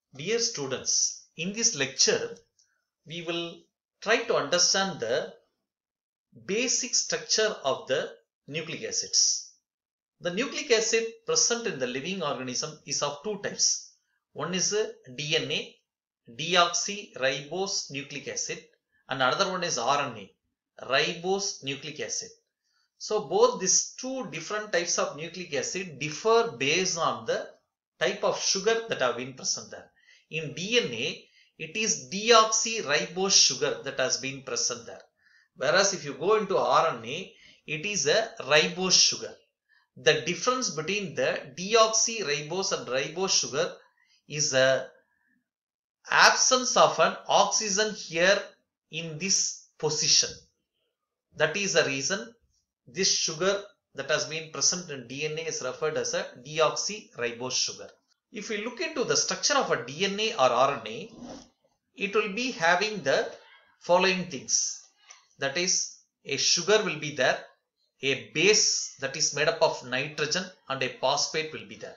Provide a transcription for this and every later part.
Dear students, in this lecture, we will try to understand the basic structure of the nucleic acids. The nucleic acid present in the living organism is of two types. One is DNA, deoxyribose nucleic acid, and another one is RNA, ribose nucleic acid. So both these two different types of nucleic acid differ based on the type of sugar that have been present there. In DNA, it is deoxyribose sugar that has been present there. Whereas if you go into RNA, it is a ribose sugar. The difference between the deoxyribose and ribose sugar is a absence of an oxygen here in this position. That is the reason this sugar that has been present in DNA is referred as a deoxyribose sugar. If we look into the structure of a DNA or RNA, it will be having the following things. That is, a sugar will be there, a base that is made up of nitrogen, and a phosphate will be there.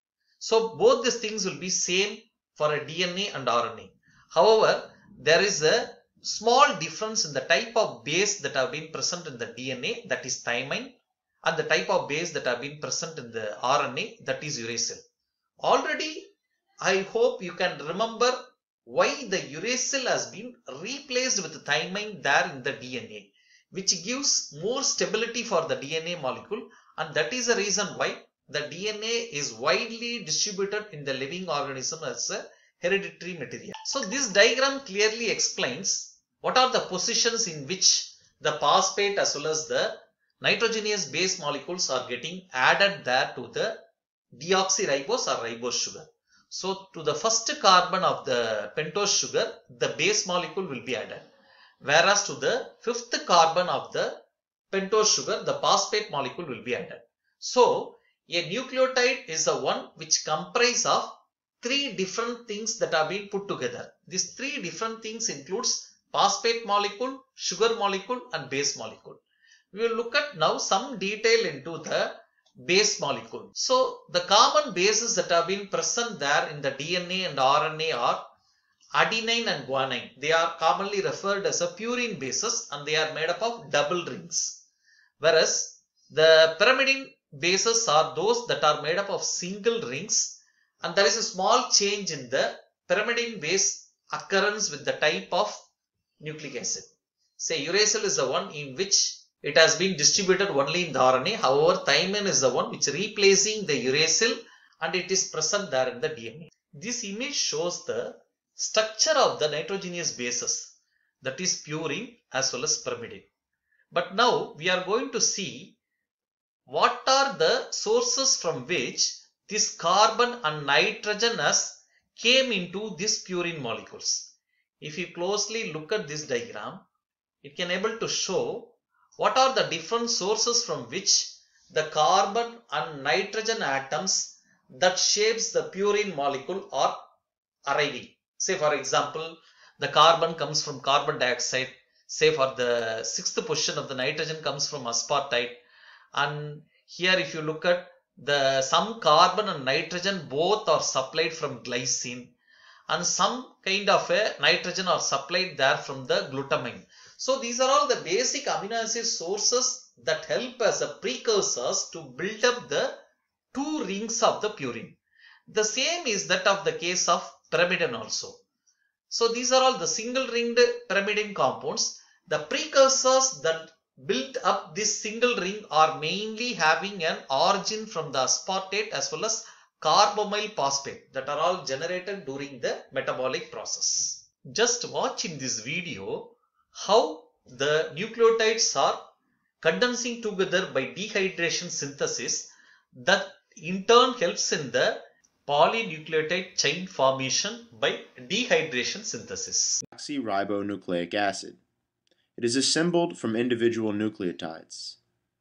So both these things will be same for a DNA and RNA. However, there is a small difference in the type of base that have been present in the DNA, that is thymine, and the type of base that have been present in the RNA, that is uracil. Already, I hope you can remember why the uracil has been replaced with thymine there in the DNA, which gives more stability for the DNA molecule, and that is the reason why the DNA is widely distributed in the living organism as a hereditary material. So this diagram clearly explains what are the positions in which the phosphate as well as the nitrogenous base molecules are getting added there to the deoxyribose or ribose sugar. So to the first carbon of the pentose sugar, the base molecule will be added. Whereas to the fifth carbon of the pentose sugar, the phosphate molecule will be added. So a nucleotide is the one which comprises of three different things that have been put together. These three different things includes phosphate molecule, sugar molecule, and base molecule. We will look at now some detail into the base molecule. So the common bases that have been present there in the DNA and RNA are adenine and guanine. They are commonly referred as a purine bases, and they are made up of double rings. Whereas the pyrimidine bases are those that are made up of single rings, and there is a small change in the pyrimidine base occurrence with the type of nucleic acid. Say uracil is the one in which it has been distributed only in the RNA. However, thymine is the one which replacing the uracil, and it is present there in the DNA. This image shows the structure of the nitrogenous bases, that is purine as well as pyrimidine. But now we are going to see what are the sources from which this carbon and nitrogen has came into these purine molecules. If you closely look at this diagram, it can able to show what are the different sources from which the carbon and nitrogen atoms that shapes the purine molecule are arriving. Say for example, the carbon comes from carbon dioxide. Say for the sixth position of the nitrogen comes from aspartame. And here if you look at some carbon and nitrogen both are supplied from glycine, and some kind of a nitrogen are supplied there from the glutamine. So these are all the basic amino acid sources that help as a precursors to build up the two rings of the purine. The same is that of the case of pyrimidine also. So these are all the single ringed pyrimidine compounds. The precursors that build up this single ring are mainly having an origin from the aspartate as well as carbamyl phosphate that are all generated during the metabolic process. Just watch in this video how the nucleotides are condensing together by dehydration synthesis that in turn helps in the polynucleotide chain formation by dehydration synthesis. Deoxyribonucleic acid. It is assembled from individual nucleotides.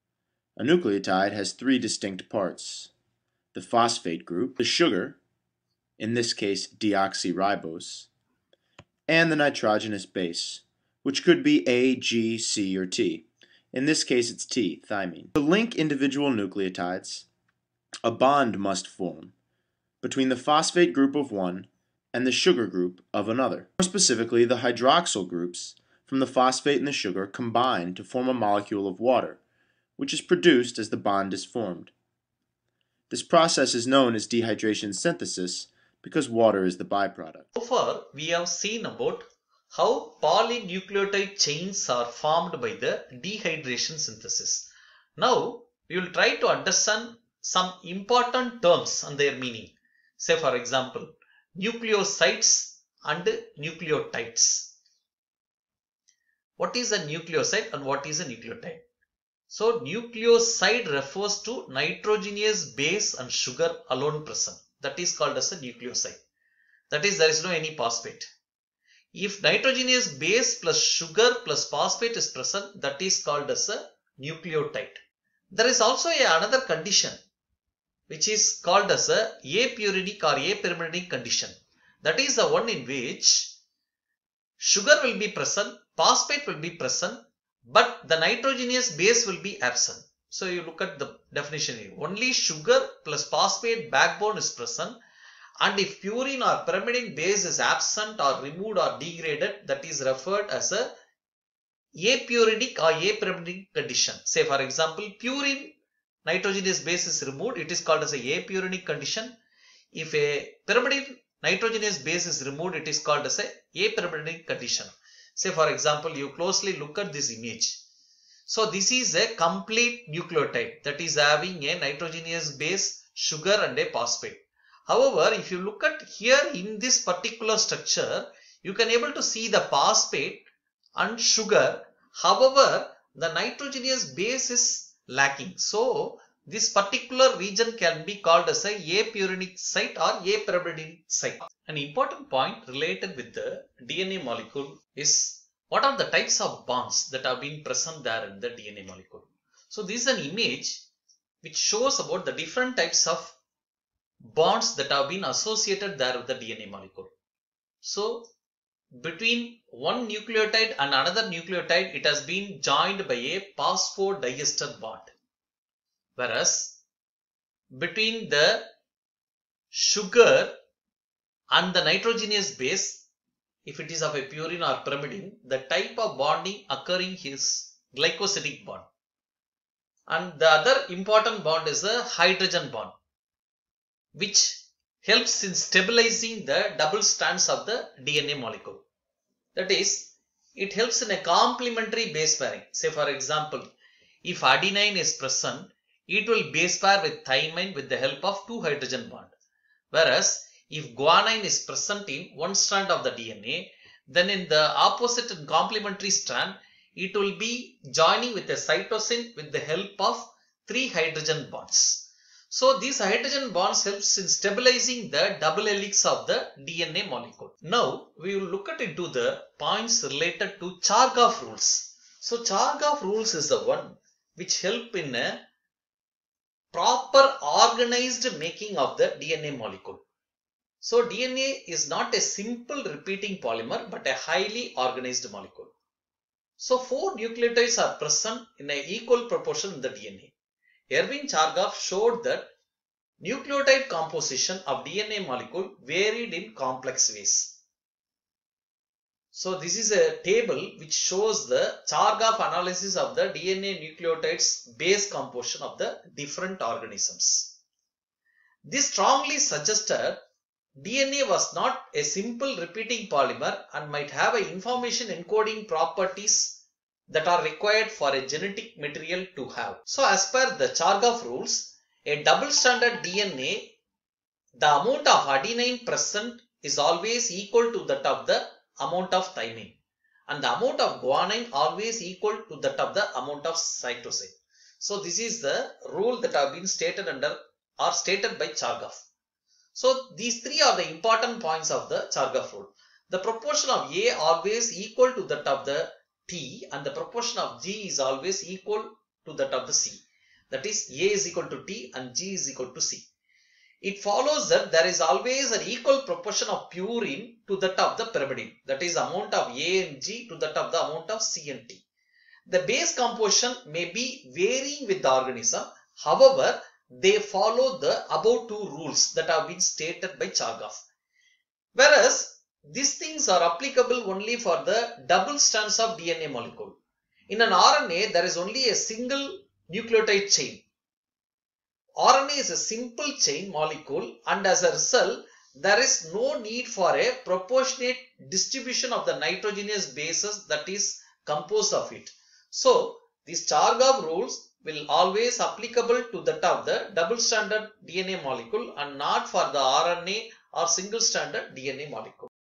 A nucleotide has three distinct parts: the phosphate group, the sugar, in this case deoxyribose, and the nitrogenous base, which could be A, G, C, or T. In this case it's T, thymine. To link individual nucleotides, a bond must form between the phosphate group of one and the sugar group of another. More specifically, the hydroxyl groups from the phosphate and the sugar combine to form a molecule of water, which is produced as the bond is formed. This process is known as dehydration synthesis because water is the byproduct. So far, we have seen about how polynucleotide chains are formed by the dehydration synthesis. Now, we will try to understand some important terms and their meaning. Say for example, nucleosides and nucleotides. What is a nucleoside and what is a nucleotide? So, nucleoside refers to nitrogenous base and sugar alone present. That is called as a nucleoside. That is, there is no any phosphate. If nitrogenous base plus sugar plus phosphate is present, that is called as a nucleotide. There is also another condition which is called as a apurinic or apyrimidinic condition. That is the one in which sugar will be present, phosphate will be present, but the nitrogenous base will be absent. So you look at the definition here. Only sugar plus phosphate backbone is present, and if purine or pyrimidine base is absent or removed or degraded, that is referred as a apurinic or apyrimidinic condition. Say for example, purine nitrogenous base is removed, it is called as a apurinic condition. If a pyrimidine nitrogenous base is removed, it is called as a apyrimidinic condition. Say for example, you closely look at this image. So this is a complete nucleotide that is having a nitrogenous base, sugar and a phosphate. However, if you look at here in this particular structure, you can able to see the phosphate and sugar. However, the nitrogenous base is lacking. So this particular region can be called as a apurinic site or apyrimidinic site. An important point related with the DNA molecule is what are the types of bonds that have been present there in the DNA molecule. So this is an image which shows about the different types of bonds that have been associated there with the DNA molecule. So between one nucleotide and another nucleotide, it has been joined by a phosphodiester bond. Whereas between the sugar and the nitrogenous base, if it is of a purine or pyrimidine, the type of bonding occurring is glycosidic bond. And the other important bond is a hydrogen bond, which helps in stabilizing the double strands of the DNA molecule. That is, it helps in a complementary base pairing. Say for example, if adenine is present, it will base pair with thymine with the help of two hydrogen bond. Whereas, if guanine is present in one strand of the DNA, then in the opposite and complementary strand, it will be joining with a cytosine with the help of three hydrogen bonds. So these hydrogen bonds helps in stabilizing the double helix of the DNA molecule. Now we will look at into the points related to Chargaff rules. So Chargaff rules is the one which help in a proper organized making of the DNA molecule. So DNA is not a simple repeating polymer but a highly organized molecule. So 4 nucleotides are present in an equal proportion in the DNA. Erwin Chargaff showed that nucleotide composition of DNA molecule varied in complex ways. So this is a table which shows the Chargaff analysis of the DNA nucleotides base composition of the different organisms. This strongly suggested DNA was not a simple repeating polymer and might have an information encoding properties that are required for a genetic material to have. So as per the Chargaff rules, a double-stranded DNA, the amount of adenine present is always equal to that of the amount of thymine, and the amount of guanine always equal to that of the amount of cytosine. So this is the rule that have been stated under or stated by Chargaff. So these three are the important points of the Chargaff rule. The proportion of A always equal to that of the T, and the proportion of G is always equal to that of the C. That is, A is equal to T and G is equal to C. It follows that there is always an equal proportion of purine to that of the pyrimidine. That is, amount of A and G to that of the amount of C and T. The base composition may be varying with the organism. However, they follow the above two rules that have been stated by Chargaff. Whereas these things are applicable only for the double strands of DNA molecule. In an RNA, there is only a single nucleotide chain. RNA is a simple chain molecule, and as a result, there is no need for a proportionate distribution of the nitrogenous bases that is composed of it. So, these Chargaff rules will always applicable to that of the double-stranded DNA molecule and not for the RNA or single-stranded DNA molecule.